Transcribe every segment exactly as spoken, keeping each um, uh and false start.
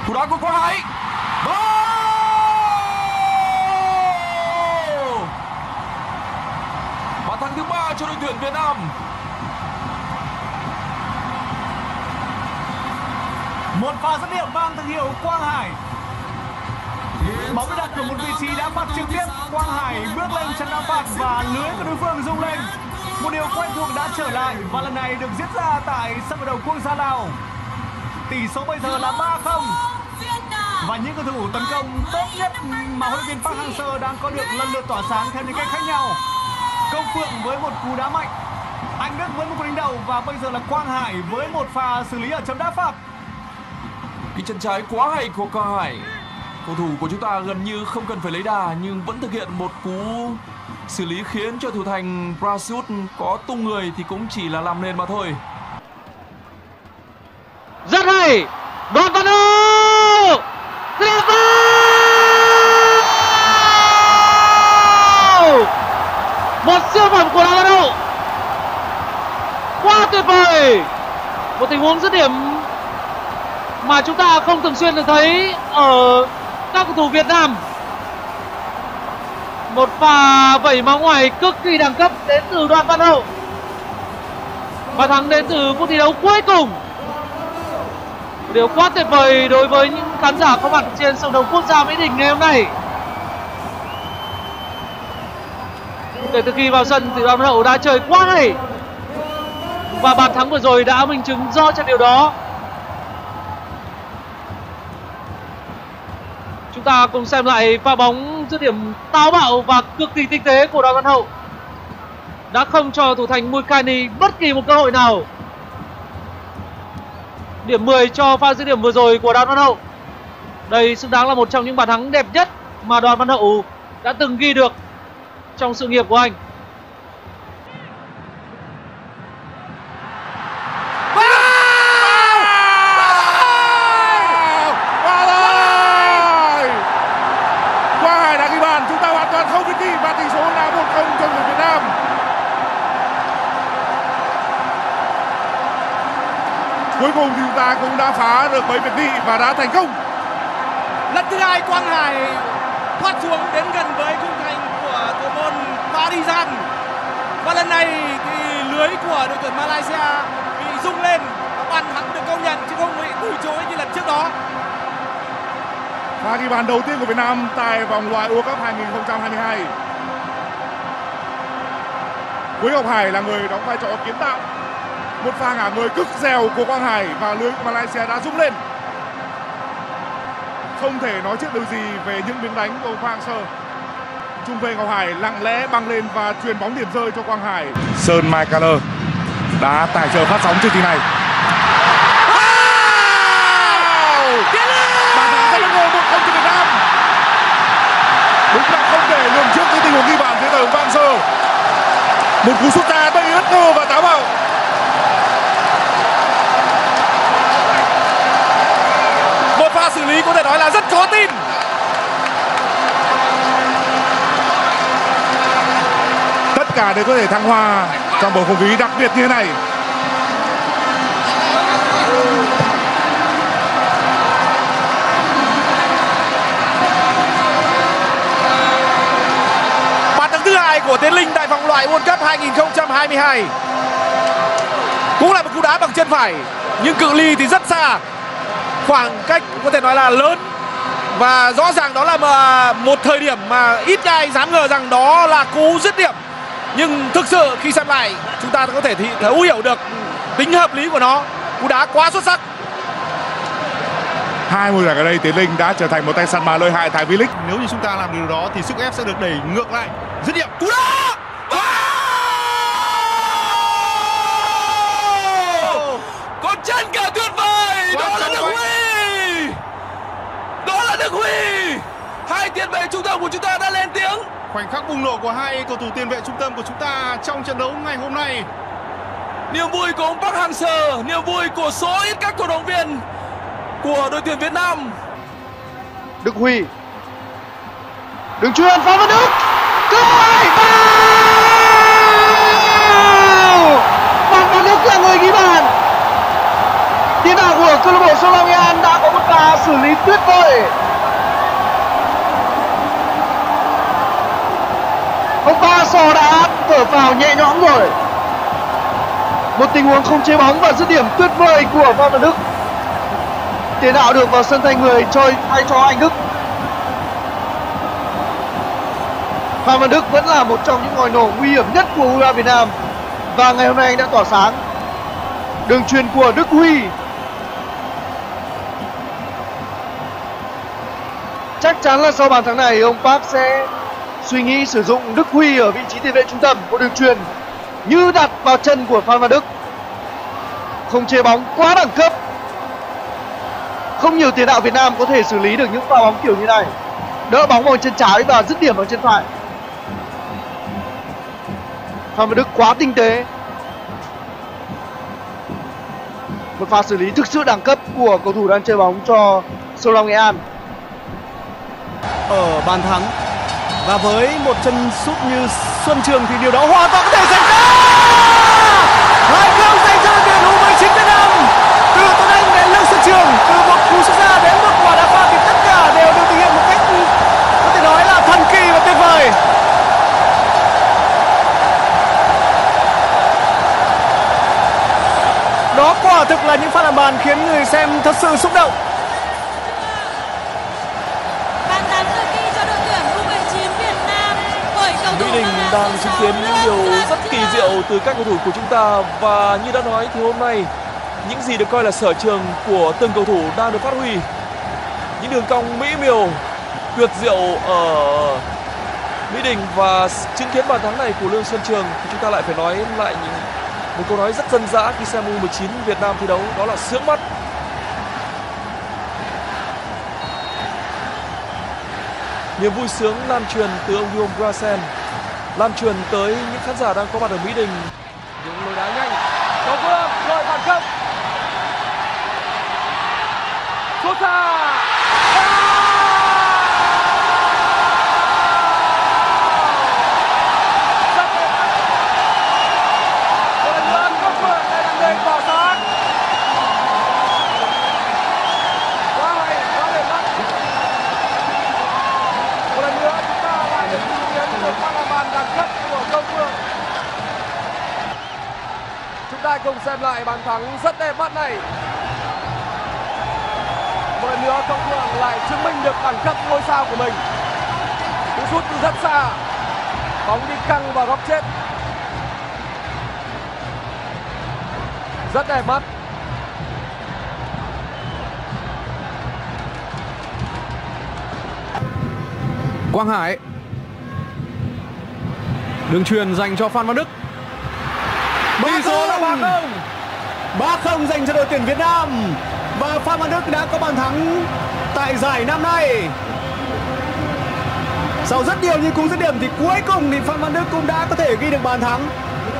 Cú đá của Quang Hải. Bàn thắng thứ ba cho đội tuyển Việt Nam. Một pha dứt điểm mang thương hiệu Quang Hải. Bóng đã đặt ở một vị trí đá phạt trực tiếp. Quang Hải bước lên chân đá phạt và lưới của đối phương rung lên. Một điều quen thuộc đã trở lại và lần này được diễn ra tại sân vận động quốc gia Lào. Tỷ số bây giờ là ba không. Và những cầu thủ tấn công tốt nhất mà huấn luyện viên Park Hang-seo đang có được lần lượt tỏa sáng theo những cách khác nhau. Công Phượng với một cú đá mạnh, Anh Đức với một cú đánh đầu và bây giờ là Quang Hải với một pha xử lý ở chấm đá phạt. Cái chân trái quá hay của Quang Hải. Cầu thủ của chúng ta gần như không cần phải lấy đà nhưng vẫn thực hiện một cú xử lý khiến cho thủ thành Prasut có tung người thì cũng chỉ là làm nền mà thôi. Rất hay, Đoàn Văn Hậu, tuyệt vời, một siêu phẩm của Đoàn Văn Hậu, quá tuyệt vời, một tình huống dứt điểm mà chúng ta không thường xuyên được thấy ở các cầu thủ Việt Nam. Một pha vẩy máu ngoài cực kỳ đẳng cấp đến từ Đoàn Văn Hậu. Và thắng đến từ phút thi đấu cuối cùng. Điều quá tuyệt vời đối với những khán giả có mặt trên sân đấu quốc gia Mỹ Đình ngày hôm nay. Kể từ khi vào sân thì Đoàn Văn Hậu đã chơi quá hay. Và bàn thắng vừa rồi đã minh chứng rõ cho điều đó. Chúng ta cùng xem lại pha bóng dứt điểm táo bạo và cực kỳ tinh tế của Đoàn Văn Hậu. Đã không cho thủ thành Mulcani bất kỳ một cơ hội nào. Điểm mười cho pha dứt điểm vừa rồi của Đoàn Văn Hậu. Đây xứng đáng là một trong những bàn thắng đẹp nhất mà Đoàn Văn Hậu đã từng ghi được trong sự nghiệp của anh. Cuối cùng thì chúng ta cũng đã phá được bẫy Việt Vị và đã thành công. Lần thứ hai Quang Hải thoát xuống đến gần với khung thành của thủ môn Parizan. Và lần này thì lưới của đội tuyển Malaysia bị rung lên và bàn thắng được công nhận chứ không bị từ chối như lần trước đó. Và ghi bàn đầu tiên của Việt Nam tại vòng loại World Cup hai không hai hai. Quế Ngọc Hải là người đóng vai trò kiến tạo. Một pha ngả người cực dẻo của Quang Hải và lưới của Malaysia đã rung lên. Không thể nói trước điều gì về những miếng đánh của Park Hang-seo. Trung vệ Ngọc Hải lặng lẽ băng lên và truyền bóng điểm rơi cho Quang Hải. Sơn Mai Kaler đã tài trợ phát sóng chương trình này. Bàn thắng rất ngô một không cho Việt Nam. Đúng là không thể lường trước những tình huống ghi bàn thế từ Park Hang-seo. Một cú sút ra đầy bất ngờ và táo bạo. Một pha xử lý có thể nói là rất khó tin. Tất cả đều có thể thăng hoa trong bầu không khí đặc biệt như thế này. Bàn thắng thứ hai của Tiến Linh tại vòng loại World Cup hai không hai hai. Cũng là một cú đá bằng chân phải nhưng cự ly thì rất xa. Khoảng cách có thể nói là lớn. Và rõ ràng đó là một thời điểm mà ít ai dám ngờ rằng đó là cú dứt điểm. Nhưng thực sự khi xem lại chúng ta có thể thấu hiểu được tính hợp lý của nó. Cú đá quá xuất sắc. Hai mùa giải ở đây Tiến Linh đã trở thành một tay săn mà lợi hại tại V-League. Nếu như chúng ta làm điều đó thì sức ép sẽ được đẩy ngược lại. Dứt điểm. Cú đá! Có chân cả tuyệt vời. Đó là Đức Huy. Đó là Đức Huy. Hai tiền vệ trung tâm của chúng ta đã lên tiếng. Khoảnh khắc bùng nổ của hai cầu thủ tiền vệ trung tâm của chúng ta trong trận đấu ngày hôm nay. Niềm vui của ông Park Hang-seo, niềm vui của số ít các cổ động viên của đội tuyển Việt Nam. Đức Huy. Đường chuyền Phạm Văn Đức. Cơ hội vào. Phạm Văn Đức là người ghi bàn. Tiến đạo của câu lạc bộ Sông Lam Nghệ An đã có một pha xử lý tuyệt vời. Ông Ba So đã thở phào nhẹ nhõm rồi. Một tình huống không chế bóng và dứt điểm tuyệt vời của Phan Văn Đức. Tiền đạo được vào sân thay người chơi thay cho Anh Đức. Phan Văn Đức vẫn là một trong những ngòi nổ nguy hiểm nhất của u hai ba Việt Nam và ngày hôm nay anh đã tỏa sáng. Đường chuyền của Đức Huy. Chắc chắn là sau bàn thắng này ông Park sẽ suy nghĩ sử dụng Đức Huy ở vị trí tiền vệ trung tâm. Một đường chuyền như đặt vào chân của Phan Văn Đức. Không chế bóng quá đẳng cấp. Không nhiều tiền đạo Việt Nam có thể xử lý được những pha bóng kiểu như này. Đỡ bóng bằng chân trái và dứt điểm bằng chân phải. Phan Văn Đức quá tinh tế. Một pha xử lý thực sự đẳng cấp của cầu thủ đang chơi bóng cho Sông Lam Nghệ An. Ở bàn thắng và với một chân sút như Xuân Trường thì điều đó hoàn toàn có thể xảy ra. Hai không dành cho đội tuyển u mười chín Việt Nam. Từ Tuấn Anh đến Lương Xuân Trường, từ một cú sút ra đến một quả đá phạt thì tất cả đều được thực hiện một cách có thể nói là thần kỳ và tuyệt vời. Đó quả thực là những pha làm bàn khiến người xem thật sự xúc động. Bàn thắng được ghi cho đội tuyển u mười chín Việt Nam bởi cầu thủ Mỹ Đình đang chứng kiến những điều rất kỳ diệu từ các cầu thủ của chúng ta, và như đã nói thì hôm nay những gì được coi là sở trường của từng cầu thủ đang được phát huy. Những đường cong mỹ miều, tuyệt diệu ở Mỹ Đình, và chứng kiến bàn thắng này của Lương Xuân Trường thì chúng ta lại phải nói lại những một câu nói rất dân dã khi xem u mười chín Việt Nam thi đấu, đó là sướng mắt. Niềm vui sướng lan truyền từ ông Guillaume Brassen, lan truyền tới những khán giả đang có mặt ở Mỹ Đình. Những lối đá nhanh, Cầu Vương rồi phản công. Sút xa. Cùng xem lại bàn thắng rất đẹp mắt này. Một lần nữa Công Phượng lại chứng minh được đẳng cấp ngôi sao của mình. Cú sút từ rất xa, bóng đi căng vào góc chết, rất đẹp mắt. Quang Hải, đường chuyền dành cho Phan Văn Đức. Tỷ số là ba không. ba không dành cho đội tuyển Việt Nam. Và Phan Văn Đức đã có bàn thắng tại giải năm nay. Sau rất nhiều những cú dứt điểm thì cuối cùng thì Phan Văn Đức cũng đã có thể ghi được bàn thắng.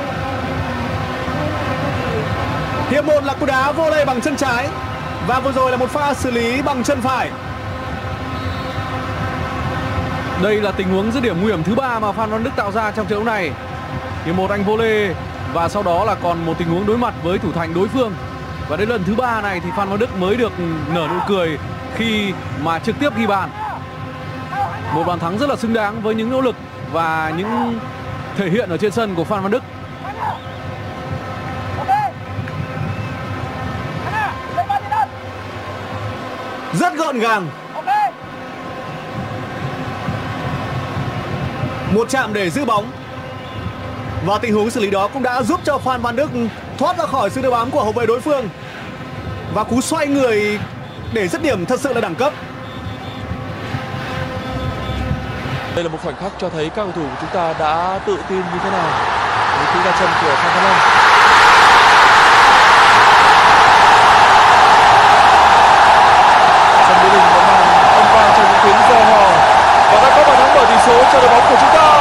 Hiệp một là cú đá volley bằng chân trái, và vừa rồi là một pha xử lý bằng chân phải. Đây là tình huống dứt điểm nguy hiểm thứ ba mà Phan Văn Đức tạo ra trong trận đấu này. Hiệp một anh volley và sau đó là còn một tình huống đối mặt với thủ thành đối phương. Và đến lần thứ ba này thì Phan Văn Đức mới được nở nụ cười khi mà trực tiếp ghi bàn. Một bàn thắng rất là xứng đáng với những nỗ lực và những thể hiện ở trên sân của Phan Văn Đức. Rất gọn gàng. Một chạm để giữ bóng. Và tình huống xử lý đó cũng đã giúp cho Phan Văn Đức thoát ra khỏi sự đeo bám của hậu vệ đối phương. Và cú xoay người để dứt điểm thật sự là đẳng cấp. Đây là một khoảnh khắc cho thấy các cầu thủ của chúng ta đã tự tin như thế nào với cú ra chân của Phan Văn Long. Sân Mỹ Đình vẫn đang âm vang trong những tiếng reo hò và đã có bàn thắng mở tỷ số cho đội bóng của chúng ta.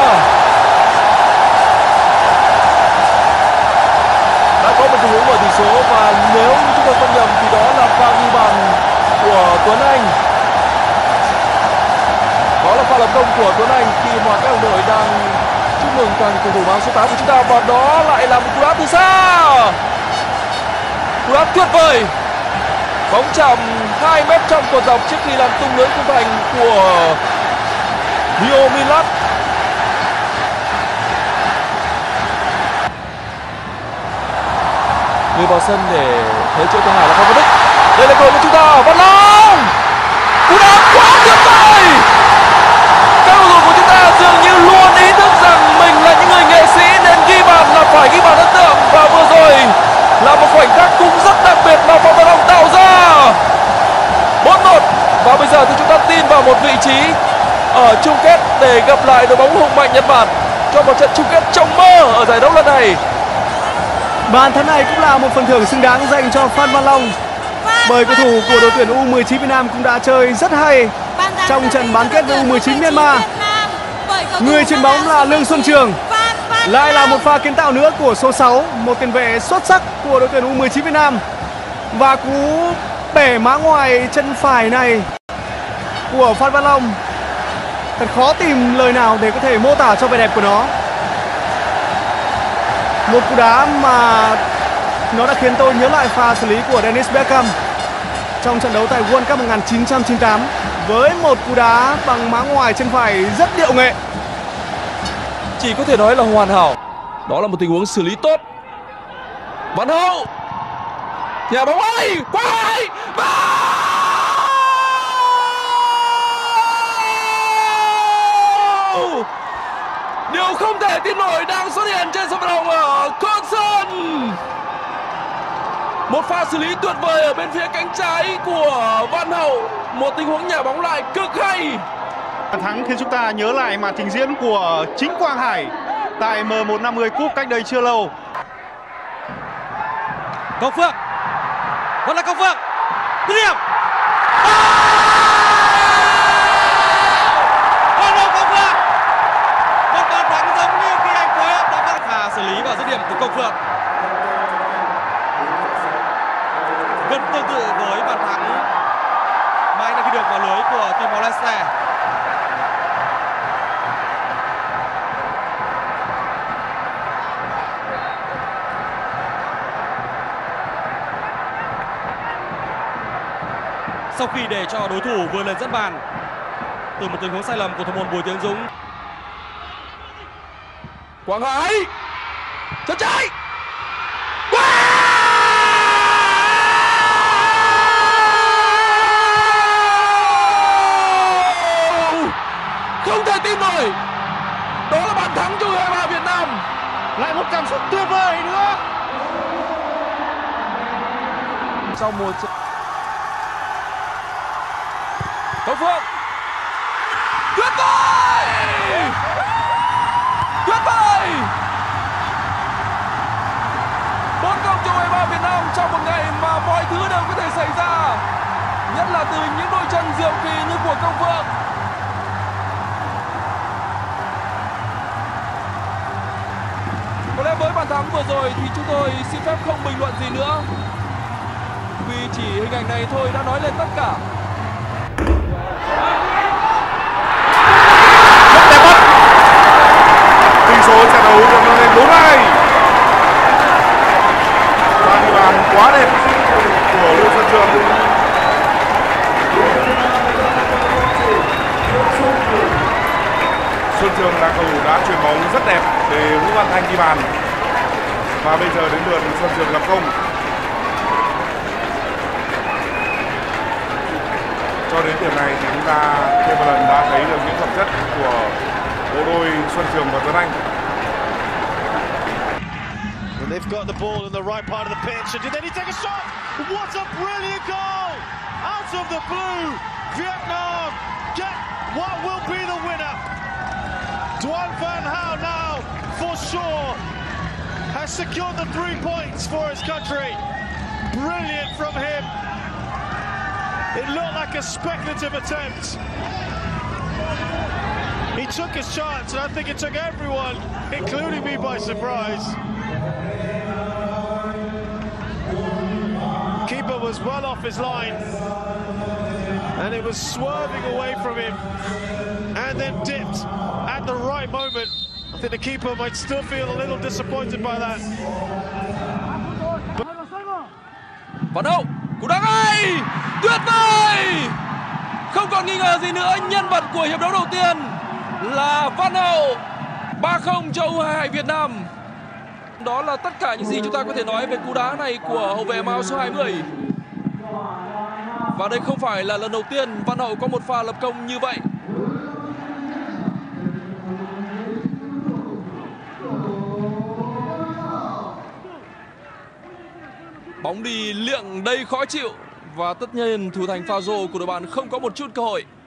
Đã có một tình huống mở tỷ số, và nếu như chúng tôi không nhầm thì đó là pha ghi bàn của Tuấn Anh. Đó là pha lập công của Tuấn Anh khi mà các đồng đội đang chúc mừng toàn cầu thủ mang số tám của chúng ta, và đó lại là một cú đá từ xa. Cú đá tuyệt vời Bóng chạm hai mét trong cột dọc trước khi làm tung lưới khung thành của Rio Milat. Người vào sân để thế chỗ thứ hai là Phan Văn Đức. Đây là cơ hội của chúng ta. Văn Long, cú đá quá tuyệt vời. Các cầu thủ của chúng ta dường như luôn ý thức rằng mình là những người nghệ sĩ nên ghi bàn là phải ghi bàn ấn tượng, và vừa rồi là một khoảnh khắc cũng rất đặc biệt mà Phan Văn Long tạo ra. Bốn một. Và bây giờ thì chúng ta tin vào một vị trí ở chung kết để gặp lại đội bóng hùng mạnh Nhật Bản cho một trận chung kết trong mơ ở giải đấu lần này. Bàn thắng này cũng là một phần thưởng xứng đáng dành cho Phan Văn Long, bởi cầu thủ của đội tuyển U mười chín Việt Nam cũng đã chơi rất hay trong trận bán kết với U mười chín Myanmar. Người chuyền bóng là Lương Xuân Trường. Lại là một pha kiến tạo nữa của số sáu, một tiền vệ xuất sắc của đội tuyển U mười chín Việt Nam. Và cú bẻ má ngoài chân phải này của Phan Văn Long, thật khó tìm lời nào để có thể mô tả cho vẻ đẹp của nó. Một cú đá mà nó đã khiến tôi nhớ lại pha xử lý của Dennis Beckham trong trận đấu tại World Cup một nghìn chín trăm chín mươi tám với một cú đá bằng má ngoài chân phải rất điệu nghệ. Chỉ có thể nói là hoàn hảo. Đó là một tình huống xử lý tốt. Văn Hậu, nhà bóng ơi, quay vào. Điều không thể tin nổi đang xuất hiện trên sân vận động ở Conson. Một pha xử lý tuyệt vời ở bên phía cánh trái của Văn Hậu, một tình huống nhả bóng lại cực hay. Bàn thắng khiến chúng ta nhớ lại màn trình diễn của chính Quang Hải tại M một năm mươi Cup cách đây chưa lâu. Công Phượng, vẫn là Công Phượng, dứt điểm. Văn Hậu Công Phượng, một bàn thắng giống như khi anh Quế đã bắt pha xử lý và dứt điểm của Công Phượng. Gần tương tự với bàn thắng mà anh đã ghi được vào lưới của Timor Leste. Sau khi để cho đối thủ vươn lên dẫn bàn từ một tình huống sai lầm của thủ môn Bùi Tiến Dũng. Quang Hải, chân trái. Không thể tin nổi. Đó là bàn thắng cho U hai ba Việt Nam. Lại một cảm xúc tuyệt vời nữa. Sau một trận Công Phượng, tuyệt vời, tuyệt vời. Bốn không cho U hai ba Việt Nam trong một ngày mà mọi thứ đều có thể xảy ra, nhất là từ những đôi chân diệu kỳ như của Công Phượng. Có lẽ với bàn thắng vừa rồi thì chúng tôi xin phép không bình luận gì nữa, vì chỉ hình ảnh này thôi đã nói lên tất cả. Rất đẹp mắt. Tỷ số trận đấu được nâng lên bốn hai. Và ghi bàn quá đẹp của Lương Xuân Trường. Xuân Trường là cầu thủ đã chuyền bóng rất đẹp để Vũ Văn Thanh ghi bàn. Và bây giờ đến lượt Xuân Trường lập công. Cho đến điểm này thì chúng ta thêm một lần đã thấy được những phẩm chất của bộ đôi Xuân Trường và Tuấn Anh. And they've got the ball in the right part of the pitch, and then he take a shot. What a brilliant goal! Out of the blue, Vietnam get what will be the winner. Duan Van Hao now, for sure, has secured the three points for his country. Brilliant from him. It looked like a speculative attempt. He took his chance, and I think it took everyone, including me, by surprise. Keeper was well off his line, and it was swerving away from him, and then dipped at the right moment. I think the keeper might still feel a little disappointed by that. Văn Hậu, Cú đá ngay, tuyệt vời. Không còn nghi ngờ gì nữa, nhân vật của hiệp đấu đầu tiên là Văn Hậu. ba không cho U hai mươi hai Việt Nam. Đó là tất cả những gì chúng ta có thể nói về cú đá này của hậu vệ áo số hai mươi. Và đây không phải là lần đầu tiên Văn Hậu có một pha lập công như vậy. Bóng đi liệng đầy khó chịu. Và tất nhiên thủ thành pha rổ của đội bạn không có một chút cơ hội.